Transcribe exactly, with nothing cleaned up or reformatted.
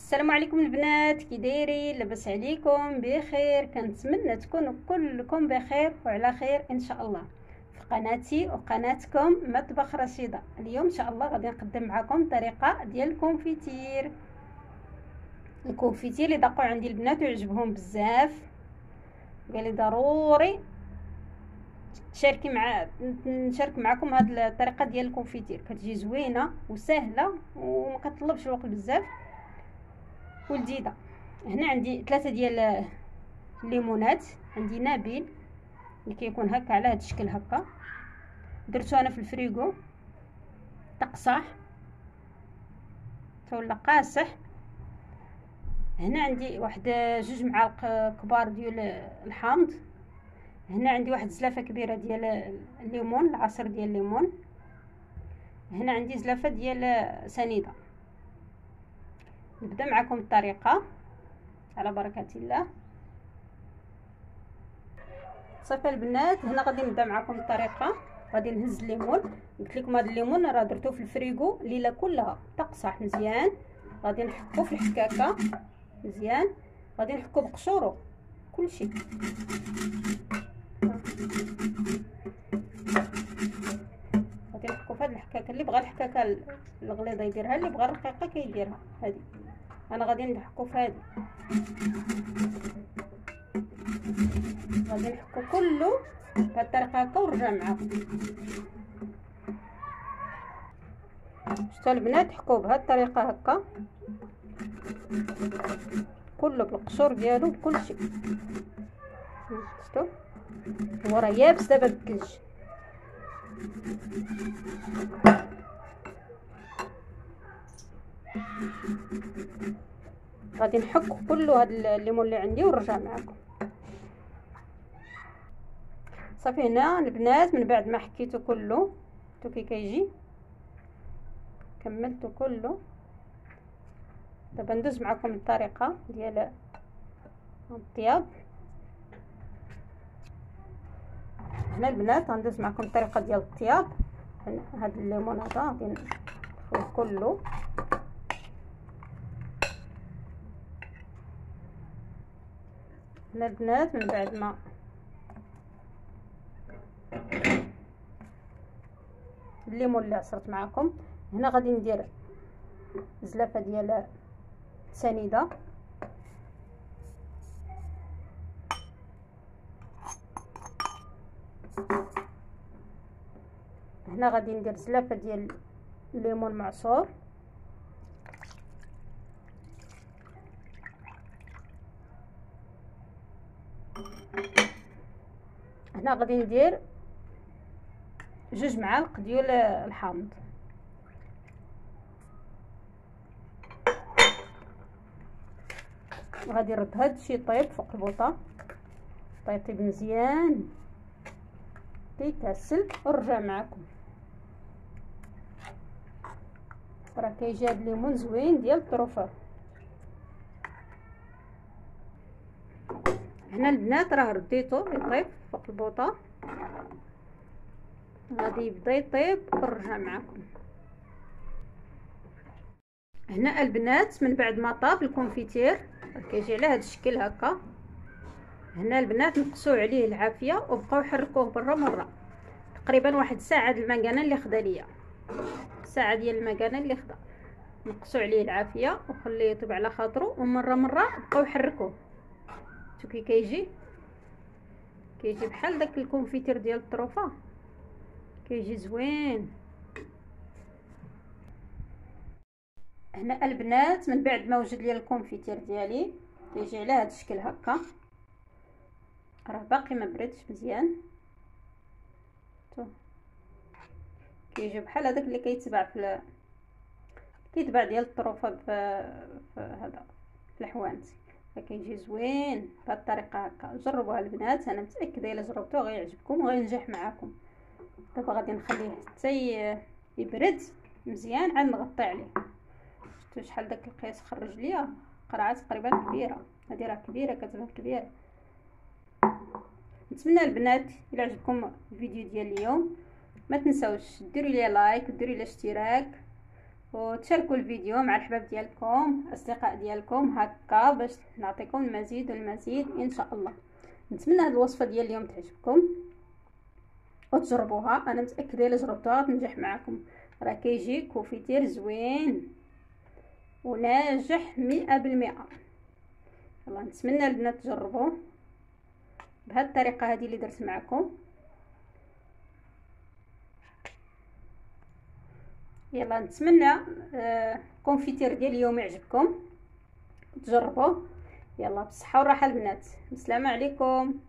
السلام عليكم البنات، كي دايرين؟ لاباس عليكم؟ بخير؟ كنتمنى تكونوا كلكم بخير وعلى خير ان شاء الله في قناتي وقناتكم مطبخ رشيده. اليوم ان شاء الله غادي نقدم معكم طريقه ديال الكونفيتير. الكونفيتير اللي دقوا عندي البنات وعجبهم بزاف، قال لي ضروري تشاركي مع نشارك معكم هذه الطريقه ديال الكونفيتير. كتجي زوينه وسهله وما كتطلبش الوقت بزاف ولذيذه. هنا عندي ثلاثه ديال الليمونات، عندي نابل اللي كيكون هكا على هذا الشكل هكا، درتو انا في الفريغو تقصح ولا قاصح. هنا عندي واحد جوج معالق كبار ديال الحامض. هنا عندي واحد زلافه كبيره ديال الليمون، العصير ديال الليمون. هنا عندي زلافه ديال سنيده. نبدا معكم الطريقه على بركه الله. صافي البنات، هنا غادي نبدا معكم الطريقه. غادي نهز الليمون، قلت لكم هذا الليمون راه درتو في الفريغو الليله كلها تقصح مزيان. غادي نحكو في الحكاكه مزيان، غادي نحكو بقشورو كلشي. غادي نحكو في هذه الحكاكه. اللي بغى الحكاكه الغليظه يديرها، اللي بغى الرقيقه كيديرها. هذه انا غادي نحكو في هذه، غادي نحكو كله بهذه الطريقه هكا ونرجع معاكم. شفتوا البنات؟ حكوا بهذه الطريقه هكا كله بالقشور ديالو بكل شيء. شفتوا هو راه يابس دابا بالثلج. غادي نحك كله هذا الليمون اللي عندي ونرجع معكم. صافي هنا البنات، من بعد ما حكيتو كله شفتوا كي كيجي، كملته كله. دابا ندوز معكم الطريقه ديال الطياب. هنا البنات غندوز معكم الطريقه ديال الطياب. هذا الليمون هذا غادي ندخلوه كله. هنا البنات من بعد ما الليمون اللي عصرت معكم، هنا غادي ندير زلافه ديال سنيده. هنا غادي ندير زلافه ديال الليمون معصور. هنا غادي ندير جوج معالق ديال الحامض. غادي نرد هاد الشيء طيب فوق البوطه، طيب مزيان كيتعسل ونرجع معكم. راه كيجي هاد الليمون زوين ديال الطروفه. هنا البنات راه رديته يطيب فوق البوطه، غادي يبدا يطيب ونرجع معكم. هنا البنات من بعد ما طاب الكونفيتير كيجي على هذا الشكل هكا. هنا البنات نقصوا عليه العافيه وبقاو يحركوه برا مره، تقريبا واحد ساعه المكانه اللي خدا ليا، ساعه ديال المكانه اللي خدا. نقصوا عليه العافيه وخليه يطيب على خاطرو، ومره مره بقاو يحركوه. شوفوا كي كيجي كيجي بحال داك الكونفيتير ديال الطروفه، كيجي زوين. هنا البنات من بعد ما وجد لي الكونفيتير ديالي كيجي على هذا الشكل هكا، راه باقي ما بردش مزيان. شوف كيجي بحال هذاك اللي كيتباع في كيتباع ديال الطروفه في هذا في الحوانت. كيجي زوين بهذه الطريقه هكا. جربوها البنات، انا متاكده الا جربتوه غيعجبكم وغينجح معكم. دابا غادي نخليه حتى يبرد مزيان عاد نغطي عليه. شفتوا شحال داك القياس خرج ليا؟ قرعه تقريبا كبيره، هذه راه كبيره كتبان كبيره. نتمنى البنات الا عجبكم الفيديو ديال اليوم ما تنساوش ديروا لي لايك وديروا لي اشتراك وتشاركوا الفيديو مع الحباب ديالكم اصدقاء ديالكم هكا باش نعطيكم المزيد والمزيد ان شاء الله. نتمنى هذه الوصفه ديال اليوم تعجبكم وتجربوها. انا متاكده الا جربتوها تنجح معكم. راه كيجي كوفيتير زوين وناجح مئة بالمئة. يلا نتمنى البنات تجربوه بهذه الطريقه هذه اللي درت معكم. يلا نتمنى آه كونفيتير ديال اليوم يعجبكم وتجربوه. يلا بالصحه والراحه البنات، السلام عليكم.